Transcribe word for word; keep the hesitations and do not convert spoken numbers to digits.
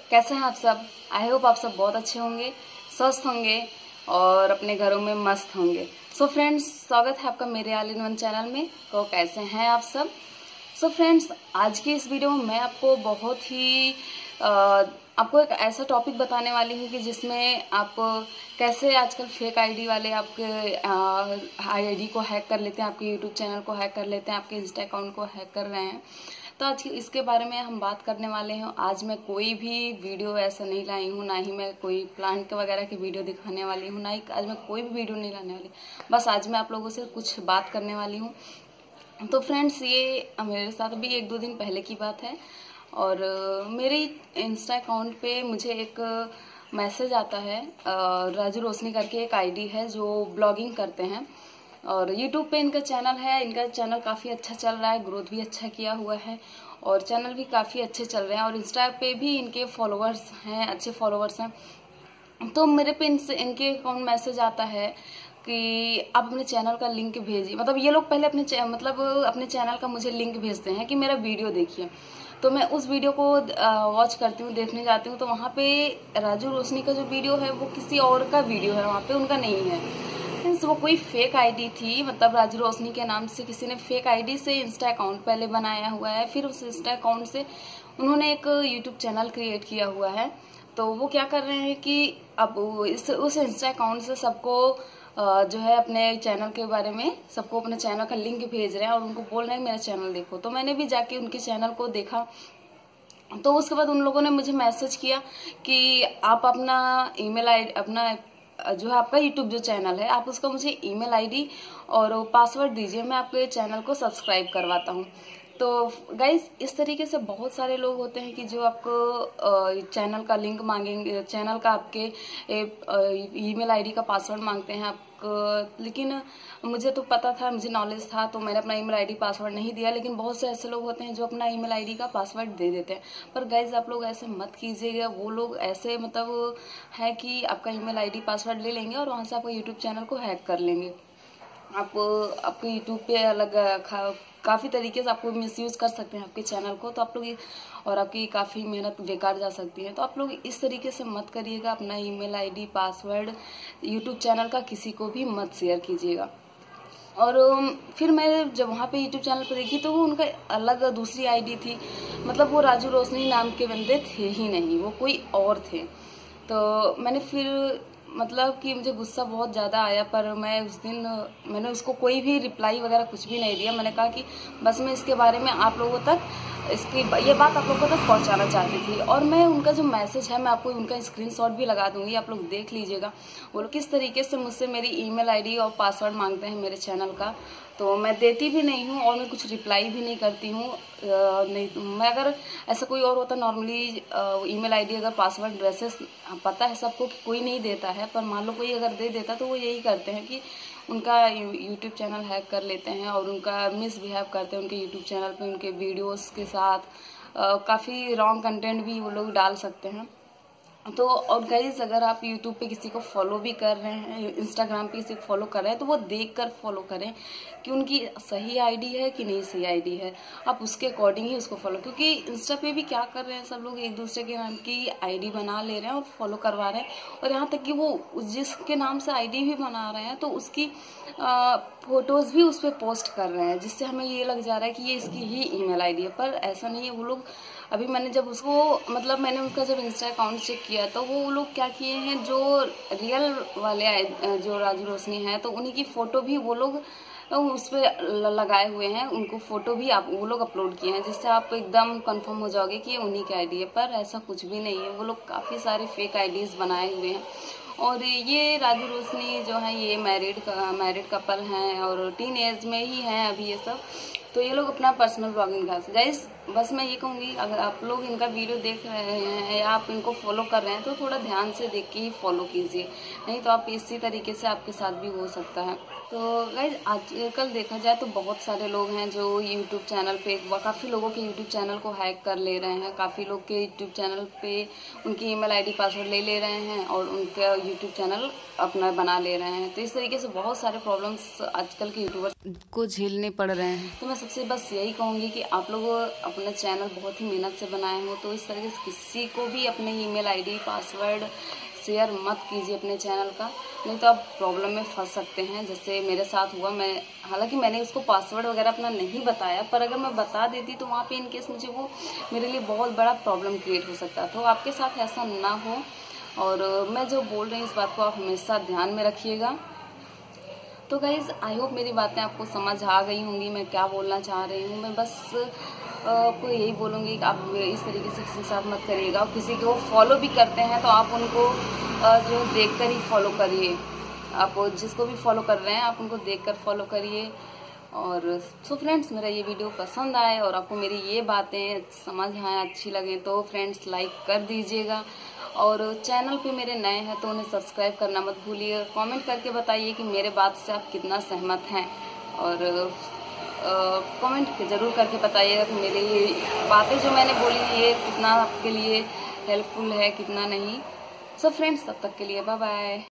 कैसे हैं आप सब। आई होप आप सब बहुत अच्छे होंगे, स्वस्थ होंगे और अपने घरों में मस्त होंगे। सो so फ्रेंड्स, स्वागत है आपका मेरे ऑल इन वन चैनल में। तो कैसे हैं आप सब। सो so फ्रेंड्स, आज की इस वीडियो में मैं आपको बहुत ही आ, आपको एक ऐसा टॉपिक बताने वाली हूँ कि जिसमें आप कैसे आजकल फेक आईडी वाले आपके आईडी को हैक कर लेते हैं, आपके यूट्यूब चैनल को हैक कर लेते हैं, आपके इंस्टा अकाउंट को हैक कर रहे हैं। तो आज इसके बारे में हम बात करने वाले हैं। आज मैं कोई भी वीडियो ऐसा नहीं लाई हूँ, ना ही मैं कोई प्लांट वगैरह की वीडियो दिखाने वाली हूँ, ना ही आज मैं कोई भी वीडियो नहीं लाने वाली। बस आज मैं आप लोगों से कुछ बात करने वाली हूँ। तो फ्रेंड्स, ये मेरे साथ भी एक दो दिन पहले की बात है और मेरे इंस्टा अकाउंट पे मुझे एक मैसेज आता है। राजू रोशनी करके एक आईडी है जो ब्लॉगिंग करते हैं और यूट्यूब पे इनका चैनल है। इनका चैनल काफ़ी अच्छा चल रहा है, ग्रोथ भी अच्छा किया हुआ है और चैनल भी काफ़ी अच्छे चल रहे हैं और इंस्टा पे भी इनके फॉलोअर्स हैं, अच्छे फॉलोअर्स हैं। तो मेरे पे इनसे इनके अकाउंट मैसेज आता है कि आप अपने चैनल का लिंक भेजिए। मतलब ये लोग पहले अपने मतलब अपने चैनल का मुझे लिंक भेजते हैं कि मेरा वीडियो देखिए। तो मैं उस वीडियो को वॉच करती हूँ, देखने जाती हूँ, तो वहाँ पे राजू रोशनी का जो वीडियो है वो किसी और का वीडियो है, वहाँ पे उनका नहीं है। मीन्स वो कोई फेक आईडी थी। मतलब राजू रोशनी के नाम से किसी ने फेक आईडी से इंस्टा अकाउंट पहले बनाया हुआ है, फिर उस इंस्टा अकाउंट से उन्होंने एक यूट्यूब चैनल क्रिएट किया हुआ है। तो वो क्या कर रहे हैं कि अब इस उस इंस्टा अकाउंट से सबको जो है अपने चैनल के बारे में सबको अपने चैनल का लिंक भेज रहे हैं और उनको बोल रहे हैं मेरा चैनल देखो। तो मैंने भी जाके उनके चैनल को देखा। तो उसके बाद उन लोगों ने मुझे मैसेज किया कि आप अपना ईमेल आई अपना जो है आपका यूट्यूब जो चैनल है, आप उसका मुझे ईमेल आईडी और पासवर्ड दीजिए, मैं आपके चैनल को सब्सक्राइब करवाता हूँ। तो गाइज, इस तरीके से बहुत सारे लोग होते हैं कि जो आपको चैनल का लिंक मांगेंगे, चैनल का आपके ईमेल आईडी का पासवर्ड मांगते हैं आपको। लेकिन मुझे तो पता था, मुझे नॉलेज था, तो मैंने अपना ईमेल आईडी पासवर्ड नहीं दिया। लेकिन बहुत से ऐसे लोग होते हैं जो अपना ईमेल आईडी का पासवर्ड दे देते हैं। पर गाइज, आप लोग ऐसे मत कीजिएगा। वो लोग ऐसे मतलब है कि आपका ईमेल आईडी पासवर्ड ले लेंगे और वहाँ से आपका यूट्यूब चैनल को हैक कर लेंगे। आप आपके यूट्यूब पे अलग काफ़ी तरीके से आपको मिसयूज कर सकते हैं आपके चैनल को। तो आप लोग और आपकी काफ़ी मेहनत बेकार जा सकती है। तो आप लोग इस तरीके से मत करिएगा। अपना email ID password YouTube channel का किसी को भी मत शेयर कीजिएगा। और फिर मैं जब वहाँ पे यूट्यूब चैनल पर देखी तो वो उनका अलग दूसरी आईडी थी। मतलब वो राजू रोशनी नाम के बंदे थे ही नहीं, वो कोई और थे। तो मैंने फिर मतलब कि मुझे गुस्सा बहुत ज़्यादा आया, पर मैं उस दिन मैंने उसको कोई भी रिप्लाई वगैरह कुछ भी नहीं दिया। मैंने कहा कि बस मैं इसके बारे में आप लोगों तक इसकी ये बात आप लोगों तक पहुंचाना चाहती थी। और मैं उनका जो मैसेज है मैं आपको उनका स्क्रीनशॉट भी लगा दूंगी, आप लोग देख लीजिएगा वो लोग किस तरीके से मुझसे मेरी ईमेल आईडी और पासवर्ड मांगते हैं मेरे चैनल का। तो मैं देती भी नहीं हूँ और मैं कुछ रिप्लाई भी नहीं करती हूँ। नहीं, मैं अगर ऐसा कोई और होता नॉर्मली ईमेल आईडी अगर पासवर्ड वैसे पता है सबको कि कोई नहीं देता है, पर मान लो कोई अगर दे देता तो वो यही करते हैं कि उनका यूट्यूब चैनल हैक कर लेते हैं और उनका मिसबिहेव करते हैं उनके यूट्यूब चैनल पे। उनके वीडियोस के साथ काफ़ी रॉन्ग कंटेंट भी वो लोग डाल सकते हैं। तो और गाइज, अगर आप यूट्यूब पे किसी को फॉलो भी कर रहे हैं, इंस्टाग्राम पे किसी को फॉलो कर रहे हैं, तो वो देखकर फॉलो करें कि उनकी सही आईडी है कि नहीं सही आईडी है। आप उसके अकॉर्डिंग ही उसको फॉलो, क्योंकि इंस्टा पे भी क्या कर रहे हैं सब लोग एक दूसरे के नाम की आईडी बना ले रहे हैं और फॉलो करवा रहे हैं। और यहाँ तक कि वो जिसके नाम से आईडी भी बना रहे हैं तो उसकी आ, फोटोज भी उस पर पोस्ट कर रहे हैं, जिससे हमें ये लग जा रहा है कि ये इसकी ही ईमेल आईडी है। पर ऐसा नहीं है। वो लोग अभी मैंने जब उसको मतलब मैंने उनका जब इंस्टा अकाउंट चेक किया तो वो लोग क्या किए हैं, जो रियल वाले जो राजू रोशनी है तो उन्हीं की फोटो भी वो लोग उस पर लगाए हुए हैं। उनको फोटो भी आप वो लोग अपलोड किए हैं, जिससे आप एकदम कंफर्म हो जाओगे कि ये उन्हीं की आईडी है। पर ऐसा कुछ भी नहीं है। वो लोग काफ़ी सारे फेक आईडीज बनाए हुए हैं। और ये राजू रोशनी जो है ये मैरिड मैरिड कपल हैं और टीन एज में ही हैं अभी ये सब। तो ये लोग अपना पर्सनल ब्लॉगिंग कर गाइस। बस मैं ये कहूँगी, अगर आप लोग इनका वीडियो देख रहे हैं या आप इनको फॉलो कर रहे हैं तो थोड़ा ध्यान से देख के ही फॉलो कीजिए, नहीं तो आप इसी तरीके से आपके साथ भी हो सकता है। तो गाइज, आजकल देखा जाए तो बहुत सारे लोग हैं जो यूट्यूब चैनल पे काफ़ी लोगों के यूट्यूब चैनल को हैक कर ले रहे हैं। काफ़ी लोग के यूट्यूब चैनल पे उनकी ईमेल आईडी पासवर्ड ले ले रहे हैं और उनका यूट्यूब चैनल अपना बना ले रहे हैं। तो इस तरीके से बहुत सारे प्रॉब्लम्स आजकल के यूट्यूबर्स को झेलने पड़ रहे हैं। तो मैं सबसे बस यही कहूँगी कि आप लोग अपना चैनल बहुत ही मेहनत से बनाए हूँ, तो इस तरीके से किसी को भी अपने ईमेल आईडी पासवर्ड शेयर मत कीजिए अपने चैनल का, नहीं तो आप प्रॉब्लम में फंस सकते हैं। जैसे मेरे साथ हुआ, मैं हालांकि मैंने उसको पासवर्ड वगैरह अपना नहीं बताया, पर अगर मैं बता देती तो वहाँ पे इनकेस मुझे वो मेरे लिए बहुत बड़ा प्रॉब्लम क्रिएट हो सकता। तो आपके साथ ऐसा ना हो, और मैं जो बोल रही हूँ इस बात को आप हमेशा ध्यान में रखिएगा। तो गाइज़ आई होप मेरी बातें आपको समझ आ गई होंगी, मैं क्या बोलना चाह रही हूँ। मैं बस आपको यही बोलूँगी कि आप इस तरीके से किसी के साथ मत करिएगा, और किसी को फॉलो भी करते हैं तो आप उनको जो देख कर ही फॉलो करिए। आप जिसको भी फॉलो कर रहे हैं आप उनको देख कर फॉलो करिए। और सो फ्रेंड्स, मेरा ये वीडियो पसंद आए और आपको मेरी ये बातें समझ आए, अच्छी लगें, तो फ्रेंड्स लाइक कर दीजिएगा। और चैनल पे मेरे नए हैं तो उन्हें सब्सक्राइब करना मत भूलिए। कमेंट करके बताइए कि मेरे बात से आप कितना सहमत हैं, और कमेंट ज़रूर करके बताइएगा कि मेरी ये बातें जो मैंने बोली ये कितना आपके लिए हेल्पफुल है, कितना नहीं। सो फ्रेंड्स, तब तक के लिए बाय बाय।